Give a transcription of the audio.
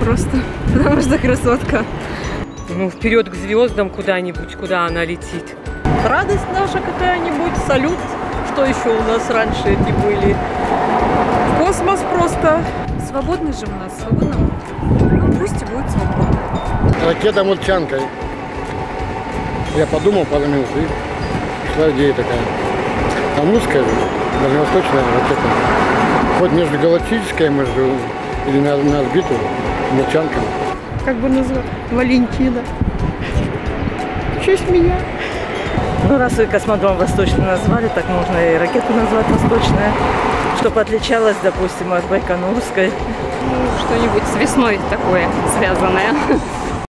просто, потому что красотка. Ну, вперед к звездам куда-нибудь, куда она летит. Радость наша какая-нибудь, салют. Что еще у нас раньше эти были? Космос просто. Свободный же у нас, свободно. Ну, пусть и будет свободно. Ракета молчанкой. Я подумал пару минут, и пришла идея такая. Там узкая же, дальневосточная ракета. Хоть межгалактическая, или на орбиту, молчанка. Как бы назвать? Валентина. В честь меня. Ну, раз вы космодром Восточный назвали, так можно и ракету назвать Восточная, чтобы отличалась, допустим, от Байконурской. Ну, что-нибудь с весной такое связанное.